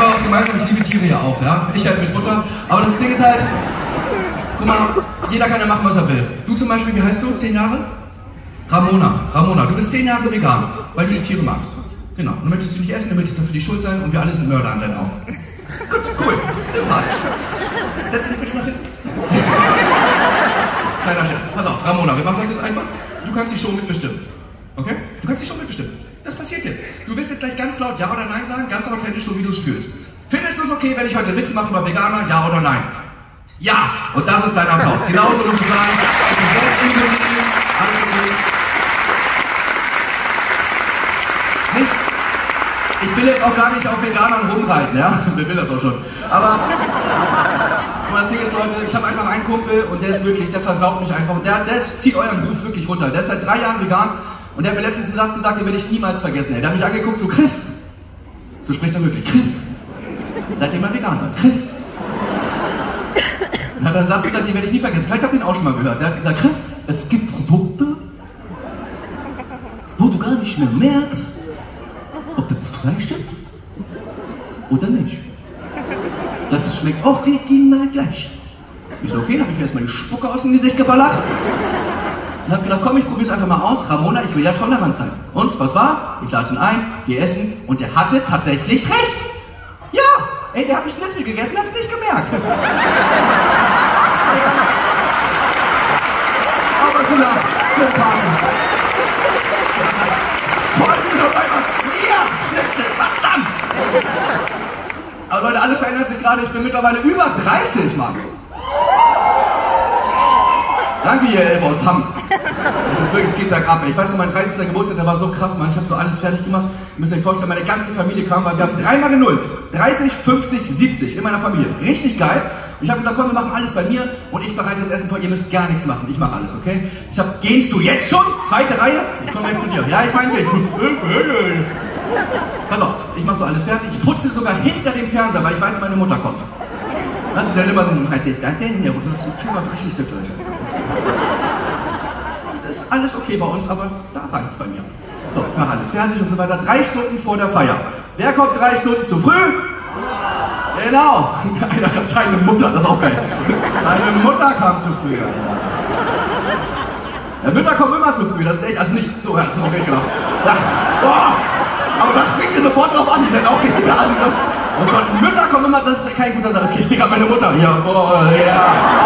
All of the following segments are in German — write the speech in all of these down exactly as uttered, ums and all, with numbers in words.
auch gemeinsam, ich liebe Tiere ja auch, ja. Ich halt mit Mutter. Aber das Ding ist halt, guck mal, jeder kann ja machen, was er will. Du zum Beispiel, wie heißt du? Zehn Jahre? Ramona. Ramona, du bist zehn Jahre vegan, weil du die Tiere magst. Genau. Und dann möchtest du nicht essen, dann möchtest du dafür die Schuld sein und wir alle sind Mörder an deinen Augen. Gut, cool. Sympathisch. Setz dich bitte nach hinten. Kleiner Scherz. Pass auf, Ramona, wir machen das jetzt einfach. Du kannst die Show mitbestimmen. Okay? Du kannst die Show mitbestimmen. Das passiert jetzt. Du wirst jetzt gleich ganz laut Ja oder Nein sagen, ganz authentisch, so wie du es fühlst. Findest du es okay, wenn ich heute Witz mache über Veganer? Ja oder Nein? Ja! Und das ist dein Applaus. Genauso musst du sagen. Alles okay. Nicht? Ich will jetzt auch gar nicht auf Veganern rumreiten, ja? Wer will das auch schon? Aber das Ding ist, Leute, ich habe einfach einen Kumpel und der ist wirklich, der versaut mich einfach. Der, der zieht euren Ruf wirklich runter. Der ist seit drei Jahren vegan und der hat mir letztens einen Satz gesagt, den werde ich niemals vergessen. Ey. Der hat mich angeguckt, so Griff. So spricht er wirklich. Griff. Seitdem er vegan ist. Griff. Und hat einen Satz gesagt, den werde ich nie vergessen. Vielleicht habt ihr ihn auch schon mal gehört. Der hat gesagt, Griff, es gibt Produkte, wo du gar nicht mehr merkst, ob das Fleisch ist oder nicht. Das schmeckt auch original gleich. Ich so, okay, dann habe ich mir erstmal die Spucke aus dem Gesicht geballert. Und hab gedacht, komm, ich probier's einfach mal aus. Ramona, ich will ja tolerant sein. Und, was war? Ich lade ihn ein, wir essen und er hatte tatsächlich recht. Ja, ey, der hat einen Schnitzel gegessen, hat's nicht gemerkt. Aber so lang, sympathisch. Schnitzel, verdammt! Aber Leute, alles verändert sich gerade. Ich bin mittlerweile über dreißig, Mann. Danke, ihr Elf aus Hamm. Es geht bergab. Ich weiß noch, mein dreißigster Geburtstag, der war so krass, Mann. Ich habe so alles fertig gemacht. Ihr müsst euch vorstellen, meine ganze Familie kam, weil wir haben dreimal genullt. dreißig, fünfzig, siebzig in meiner Familie. Richtig geil. Und ich habe gesagt, komm, wir machen alles bei mir und ich bereite das Essen vor. Ihr müsst gar nichts machen. Ich mache alles, okay? Ich hab, gehst du jetzt schon? Zweite Reihe? Ich komme gleich zu dir. Ja, ich meine, ich. Pass auf, ich mache so alles fertig. Ich putze sogar hinter dem Fernseher, weil ich weiß, meine Mutter kommt. Das ist dann immer so, halt, da denn hier, wo du hast die Tür richtig da gleich. Es ist alles okay bei uns, aber da reicht's bei mir. So, ich mache alles fertig und so weiter. Drei Stunden vor der Feier. Wer kommt drei Stunden zu früh? Genau! Einer hat deine Mutter, das ist auch geil. Deine Mutter kam zu früh. Ja, Mütter kommen immer zu früh, das ist echt, also nicht so, das ist noch nicht gedacht. Ja, boah, aber da springt ihr sofort drauf an, die sind auch richtig Asen. Oh Gott, Mütter kommen immer, das ist kein guter Satz. Okay, ich sehe gerade meine Mutter hier vor, ja.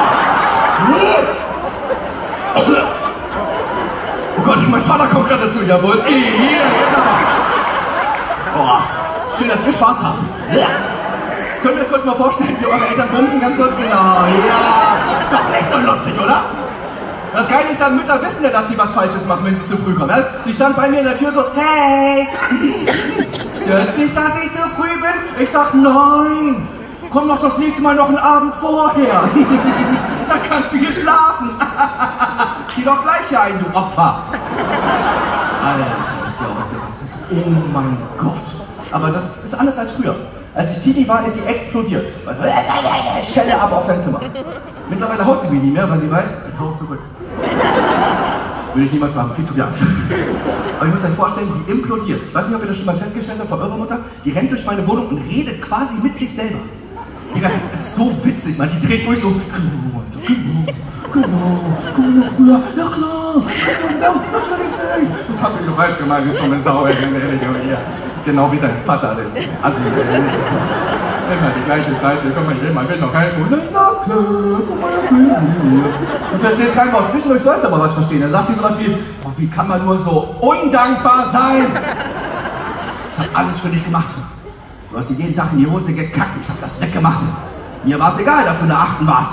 Oh Gott, mein Vater kommt gerade dazu, jawohl, hier, hier, Boah, schön, dass ihr Spaß habt. Ja. Könnt ihr euch kurz mal vorstellen, wie eure Eltern bumsen, ganz kurz, genau, ja. Ist doch nicht so lustig, oder? Das Geile ist, dann Mütter wissen ja, dass sie was Falsches machen, wenn sie zu früh kommen. Ja? Sie stand bei mir in der Tür so, hey, stört nicht, dass ich zu früh bin? Ich sag, nein, komm doch das nächste Mal noch einen Abend vorher. Dann kannst du hier schlafen. Zieh doch gleich ein, du Opfer. Alter, ist ja ausgerastet. Oh mein Gott. Aber das ist anders als früher. Als ich Teenie war, ist sie explodiert. Schelle ab auf dein Zimmer. Mittlerweile haut sie mich nicht mehr, weil sie weiß, ich hau zurück. Würde ich niemals machen, viel zu viel Angst. Aber ihr müsst euch vorstellen, sie implodiert. Ich weiß nicht, ob ihr das schon mal festgestellt habt bei eurer Mutter. Die rennt durch meine Wohnung und redet quasi mit sich selber. Digga, das ist so witzig, man. Die dreht durch so. Genau, komm noch früher. Ja klar, natürlich nicht. Das hab ich so falsch gemacht, ich komme sauer. Das ist genau wie sein Vater. Also, immer die gleiche Seite, komm mal hier, man will noch keinen Mund. Na klar, komm mal hier. Du verstehst kein Wort, zwischendurch sollst du aber was verstehen. Dann sagt sie sowas wie, oh, wie kann man nur so undankbar sein? Ich hab alles für dich gemacht. Du hast dir jeden Tag in die Hose gekackt, ich hab das weggemacht. Mir war es egal, dass du in der achten warst.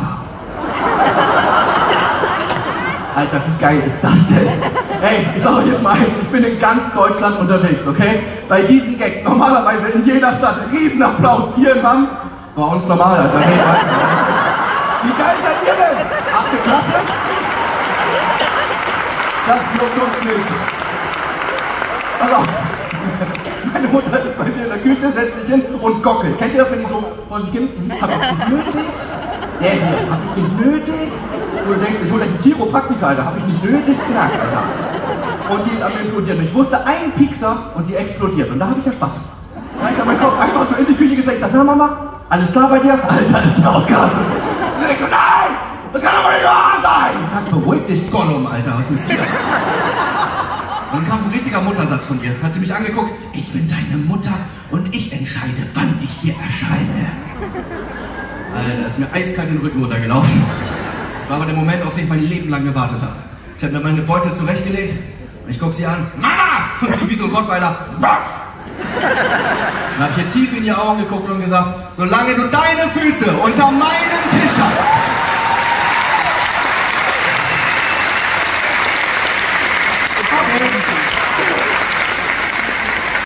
Alter, wie geil ist das denn? Ey, ich sag euch jetzt mal eins, ich bin in ganz Deutschland unterwegs, okay? Bei diesem Gag, normalerweise in jeder Stadt, Riesenapplaus, hier in Hamm, bei uns normal, Alter. Hey, wie geil seid ihr denn? Achte Klasse? Das juckt uns nicht. Pass auf. Meine Mutter ist bei mir in der Küche, setzt sich hin und gockelt. Kennt ihr das, wenn die so vor sich hin? Hab ich nicht nötig? Der hier, hab ich nicht nötig? Und du denkst, ich hol gleich einen Chiropraktiker, Alter, hab ich nicht nötig? Knack, Alter. Und die ist am implodieren. Ich wusste, ein Piekser und sie explodiert. Und da habe ich ja Spaß. Da habe ich meinen Kopf einfach so in die Küche gesteckt. Na Mama, alles klar bei dir? Alter, ist ja ausgerastet. Sie denkt so, nein, das kann aber nicht wahr sein. Ich sag, beruhig dich, Gollum, Alter, was ist denn hier? Und dann kam so ein richtiger Muttersatz von ihr. Hat sie mich angeguckt, ich bin deine Mutter und ich entscheide, wann ich hier erscheine. Alter, ist mir eiskalt den Rücken runtergelaufen. Das war aber der Moment, auf den ich mein Leben lang gewartet habe. Ich habe mir meine Beutel zurechtgelegt und ich gucke sie an. Mama! Und sie wie so ein Rottweiler. Was? Dann habe ich ihr tief in die Augen geguckt und gesagt, solange du deine Füße unter meinem Tisch hast, okay.